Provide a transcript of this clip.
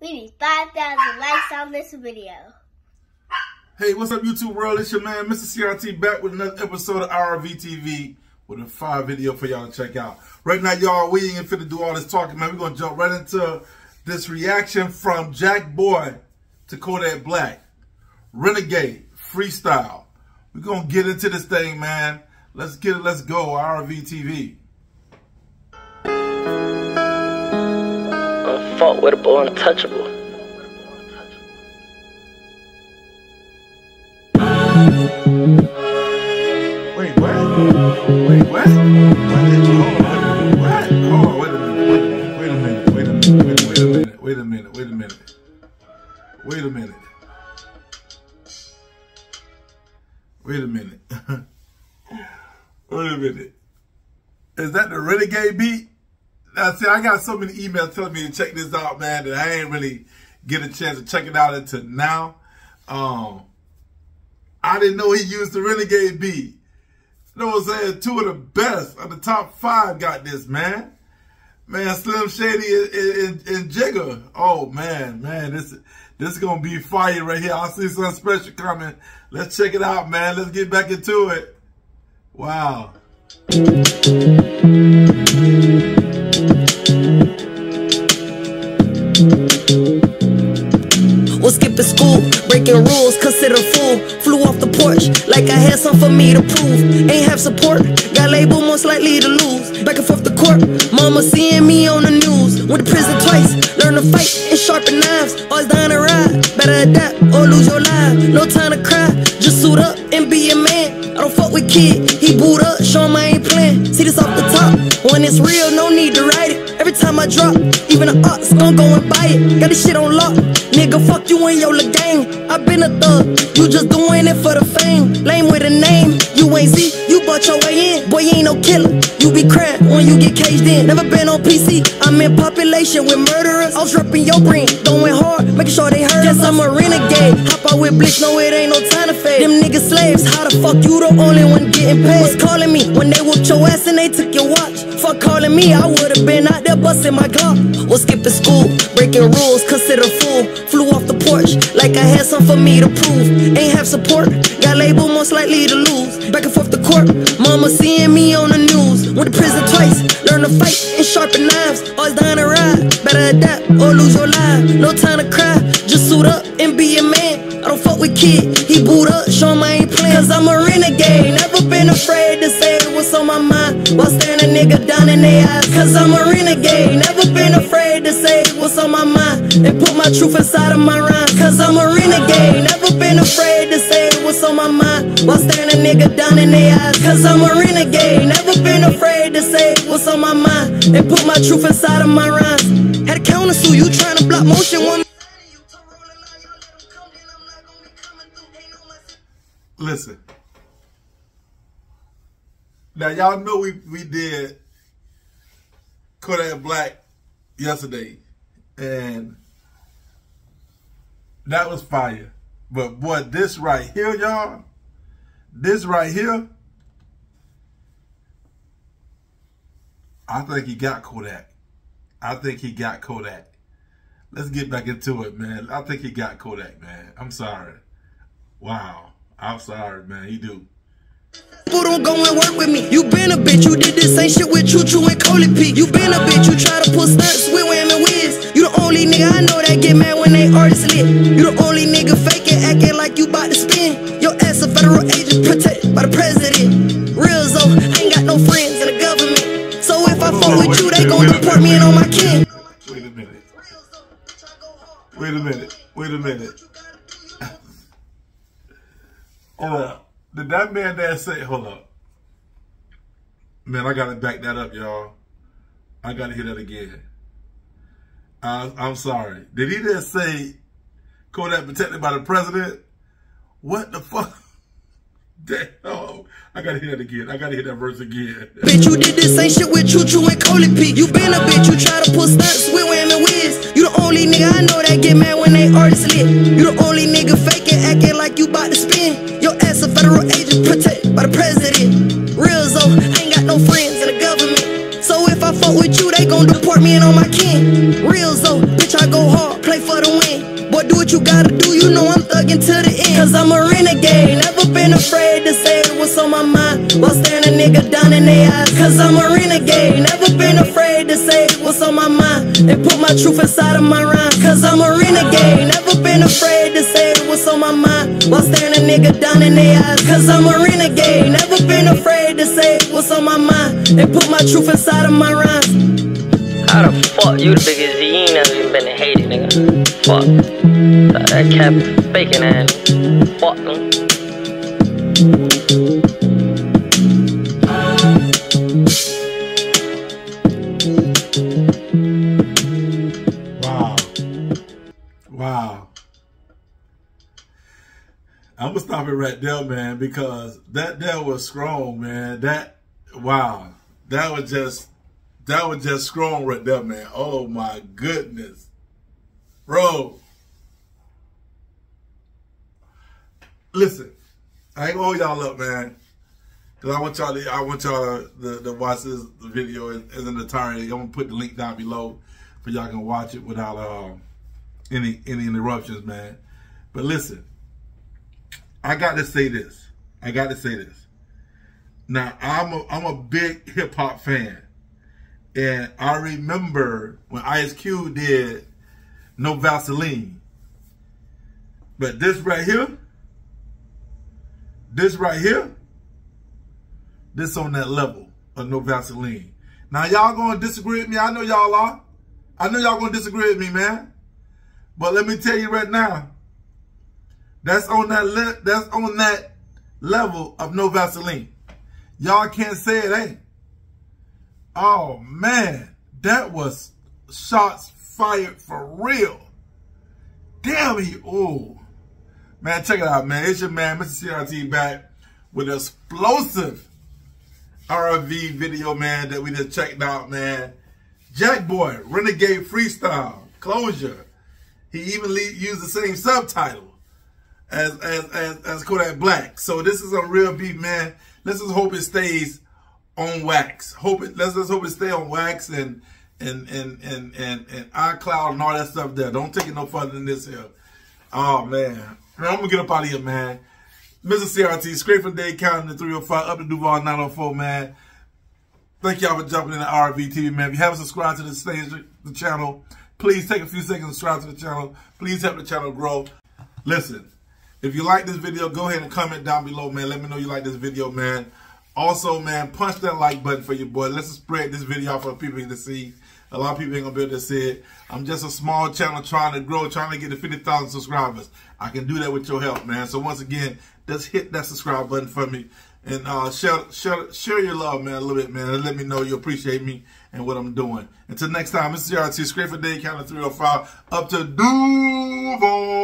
We need 5,000 likes on this video. Hey, what's up, YouTube world? It's your man, Mr. CRT, back with another episode of RVTV with a fire video for y'all to check out. Right now, y'all, we ain't finna do all this talking, man. We're gonna jump right into this reaction from Jackboy to Kodak Black. Renegade, Freestyle. We're gonna get into this thing, man. Let's get it, let's go, RVTV. I fought with a boy untouchable. Wait, what? Wait, what? What? Hold on, wait a minute. Wait a minute. Wait a minute. Wait a minute. Wait a minute. Wait a minute. Wait a minute. Wait a minute. Is that the Renegade beat? Now, see, I got so many emails telling me to check this out, man, that I ain't really get a chance to check it out until now. I didn't know he used the Renegade beat. You know what I'm saying? Two of the best of the top 5 got this, man. Man, Slim Shady and Jigger. Oh, man, this is going to be fire right here. I see something special coming. Let's check it out, man. Let's get back into it. Wow. Was skipping school, breaking rules, considered a fool. Flew off the porch like I had something for me to prove. Ain't have support, got labeled most likely to lose. Back and forth to court, mama seeing me on the news. Went to prison twice, learned to fight and sharpen knives. Always down to ride, better adapt or lose your life. No time to cry, just suit up and be a man. I don't fuck with kid, he boot up, show him I ain't playing. See this off the top, when it's real, no need to write it. Every time I drop, even the ox gon' go and buy it. Got this shit on lock, nigga, fuck you and your little gang. I been a thug, you just doing it for the fame. Lame with a name, you ain't see, you bought your way in. Boy, you ain't no killer, you be crying when you get caged in. Never been on PC, I'm in population with murderers. I was repping your green, going hard, making sure they heard. Guess I'm a renegade, hop out with Blitz, no it ain't no time to fade. Them niggas slaves, how the fuck you the only one getting paid? Was calling me when they whooped your ass and they took your watch. Fuck calling me, I would've been out there busting my Glock. Was skipping school, breaking rules, considered a fool. Flew off the porch like I had something for me to prove. Ain't have support, got labeled most likely to lose. Back and forth to court, mama seeing me on the news. Went to prison twice, learned to fight and sharpen knives. Always down to ride, better adapt or lose your life. No time to cry, just suit up and be a man. I don't fuck with kid, he boot up, show him I ain't playing. Cause I'm a renegade, never been afraid to say what's on my mind while staring a nigga down in their eyes. Cause I'm a renegade, never been afraid to say what's on my mind and put my truth inside of my rhymes. Cause I'm a renegade, never been afraid to say what's on my mind while staring a nigga down in their eyes. Cause I'm a renegade, never been afraid to say what's on my mind and put my truth inside of my rhymes. Had a counter sue, you trying to block motion one. Listen. Now, y'all know we did Kodak Black yesterday, and that was fire. But boy, this right here, y'all, this right here, I think he got Kodak. I think he got Kodak. Let's get back into it, man. I think he got Kodak, man. I'm sorry. Wow. I'm sorry, man. He do. People don't go and work with me. You been a bitch, you did this same shit with Choo Choo and Coley P. You been a bitch, you try to pull stunts with Wham and Wiz. You the only nigga I know that get mad when they artists lit. You the only nigga faking, acting like you bout to spin. Your ass a federal agent protected by the president. Real though, I ain't got no friends in the government. So if I fuck with you, they gon' deport me and all my kin. Wait a minute. Wait a minute. Wait a minute. Hold up. Did that man there say, hold up. Man, I gotta back that up, y'all. I gotta hear that again. I'm sorry. Did he just say Kodak protected by the president? What the fuck? Damn. I gotta hear that again. I gotta hear that verse again. Bitch, you did this same shit with Choo Choo and Coley P. You been a bitch, you try to pull stunts with Wham and Wiz. You the only nigga I know that get mad when they artists lit. You the only nigga faking, acting like you bout to spin. Your ass a federal agent protected by the president. Real though, I ain't got no friends in the government. So if I fuck with with you, they gon' deport me and on my kin. Real though, bitch, I go hard, play for the win. Boy, do what you gotta do, you know I'm thuggin' to the end. Cause I'm a renegade, never been afraid to say what's on my mind while staring a nigga down in their eyes. Cause I'm a renegade, never been afraid to say what's on my mind and put my truth inside of my rhymes. Cause I'm a renegade, never been afraid to say what's on my mind while staring a nigga down in their eyes. Cause I'm a renegade, never been afraid to say what's on my mind and put my truth inside of my rhymes. How the fuck you the biggest Z? You ain't never even been to Haiti, nigga. Fuck. That cap is faking ass. Fuck them. Wow. Wow. I'm gonna stop it right there, man, because that was strong, man. Wow. That was just strong right there, man. Oh my goodness. Bro. Listen, I ain't gonna hold y'all up, man. Cause I want y'all to watch this video as an entirety. I'm gonna put the link down below for y'all can watch it without any interruptions, man. But listen, I got to say this. Now, I'm a big hip hop fan. And I remember when Ice Cube did No Vaseline. But this right here, this on that level of No Vaseline. Now, y'all gonna disagree with me. I know y'all are. I know y'all gonna disagree with me, man. But let me tell you right now, that's on that level of No Vaseline. Y'all can't say it ain't. Oh, man, that was shots fired for real. Damn, ooh. Man, check it out, man. It's your man, Mr. CRT, back with an explosive RV video, man, that we just checked out, man. Jackboy, Renegade Freestyle, Closure. He even used the same subtitle as Kodak Black. So this is a real beat, man. Let's just hope it stays on wax. Let's just hope it stay on wax and iCloud and all that stuff there. Don't take it no further than this here. Oh man. I'm gonna get up out of here, man. Mr. CRT, straight from Dade County to 305, up to Duval 904, man. Thank y'all for jumping in the RV TV, man. If you haven't subscribed to the channel, please take a few seconds to subscribe to the channel. Please help the channel grow. Listen, if you like this video, go ahead and comment down below, man. Let me know you like this video, man. Also, man, punch that like button for your boy. Let's spread this video out for people to see. A lot of people ain't gonna be able to see it. I'm just a small channel trying to grow, trying to get to 50,000 subscribers. I can do that with your help, man. So once again, just hit that subscribe button for me. And share your love, man, a little bit, man. And let me know you appreciate me and what I'm doing. Until next time, Mr. CRT, straight for Dade County 305, up to Duval.